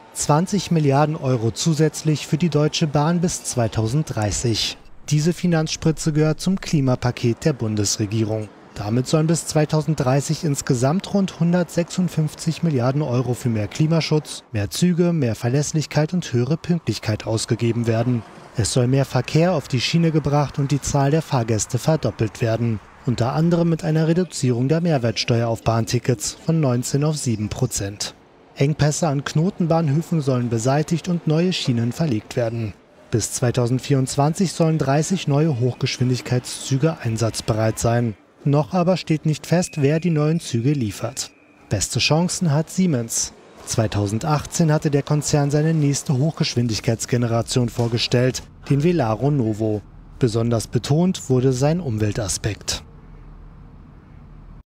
20 Milliarden Euro zusätzlich für die Deutsche Bahn bis 2030. Diese Finanzspritze gehört zum Klimapaket der Bundesregierung. Damit sollen bis 2030 insgesamt rund 156 Milliarden Euro für mehr Klimaschutz, mehr Züge, mehr Verlässlichkeit und höhere Pünktlichkeit ausgegeben werden. Es soll mehr Verkehr auf die Schiene gebracht und die Zahl der Fahrgäste verdoppelt werden. Unter anderem mit einer Reduzierung der Mehrwertsteuer auf Bahntickets von 19 auf 7%. Engpässe an Knotenbahnhöfen sollen beseitigt und neue Schienen verlegt werden. Bis 2024 sollen 30 neue Hochgeschwindigkeitszüge einsatzbereit sein. Noch aber steht nicht fest, wer die neuen Züge liefert. Beste Chancen hat Siemens. 2018 hatte der Konzern seine nächste Hochgeschwindigkeitsgeneration vorgestellt, den Velaro Novo. Besonders betont wurde sein Umweltaspekt.